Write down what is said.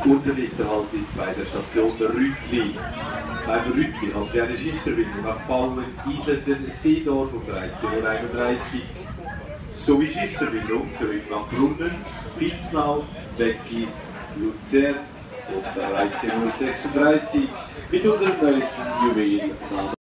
Unser nächster Halt ist bei der Station Rütli. Beim Rütli haben wir eine Schiffsverbindung nach Bauen, Idlerden, Seedorf um 13:31 Uhr sowie Schiffsverbindung zurück nach Brunnen, Vinsnau, Beckis, Luzern um 13:36 Uhr mit unserem neuesten Juwel namens